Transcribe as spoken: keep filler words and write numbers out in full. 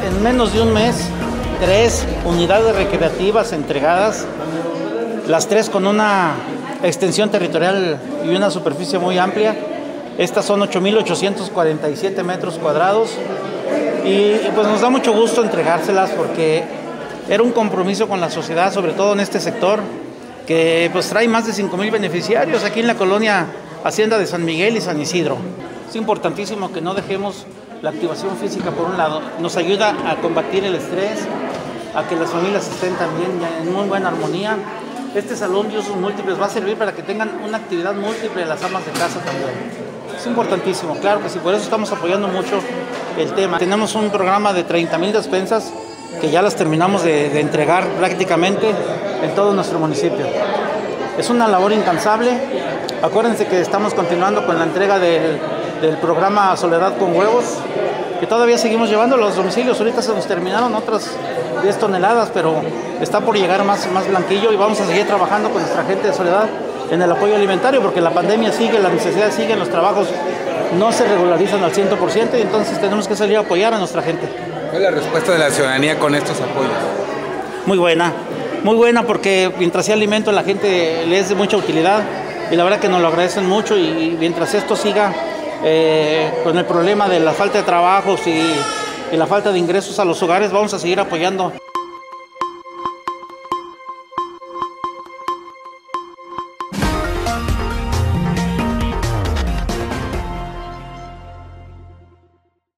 En menos de un mes, tres unidades recreativas entregadas, las tres con una extensión territorial y una superficie muy amplia. Estas son ocho mil ochocientos cuarenta y siete metros cuadrados y pues nos da mucho gusto entregárselas porque era un compromiso con la sociedad, sobre todo en este sector, que pues trae más de cinco mil beneficiarios aquí en la colonia Hacienda de San Miguel y San Isidro. Es importantísimo que no dejemos la activación física por un lado, nos ayuda a combatir el estrés, a que las familias estén también en muy buena armonía. Este salón de usos múltiples va a servir para que tengan una actividad múltiple de las amas de casa también. Es importantísimo, claro que sí, por eso estamos apoyando mucho el tema. Tenemos un programa de treinta mil despensas que ya las terminamos de, de entregar prácticamente en todo nuestro municipio. Es una labor incansable. Acuérdense que estamos continuando con la entrega del, del programa Soledad con Huevos, que todavía seguimos llevando a los domicilios. Ahorita se nos terminaron otras diez toneladas, pero está por llegar más, más blanquillo y vamos a seguir trabajando con nuestra gente de Soledad en el apoyo alimentario, porque la pandemia sigue, las necesidades siguen, los trabajos no se regularizan al cien por ciento y entonces tenemos que salir a apoyar a nuestra gente. ¿Cuál es la respuesta de la ciudadanía con estos apoyos? Muy buena, muy buena, porque mientras sea alimento a la gente le es de mucha utilidad y la verdad que nos lo agradecen mucho, y mientras esto siga eh, con el problema de la falta de trabajos y, y la falta de ingresos a los hogares, vamos a seguir apoyando.